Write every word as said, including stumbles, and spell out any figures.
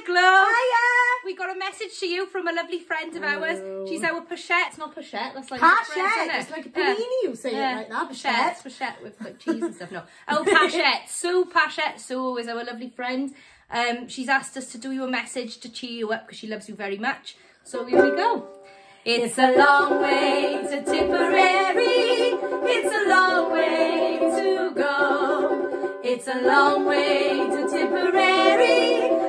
Glo. Hiya. We got a message to you from a lovely friend of ours. She's our pochette. It's not pochette. That's like Pochette. It's like a panini. Yeah. You say yeah. it like that. Pochette. Pochette with like cheese and stuff. No. Oh, Pochette. Sue Pochette. Sue is our lovely friend. Um, she's asked us to do you a message to cheer you up because she loves you very much. So here we go. It's a long way to Tipperary. It's a long way to go. It's a long way to Tipperary.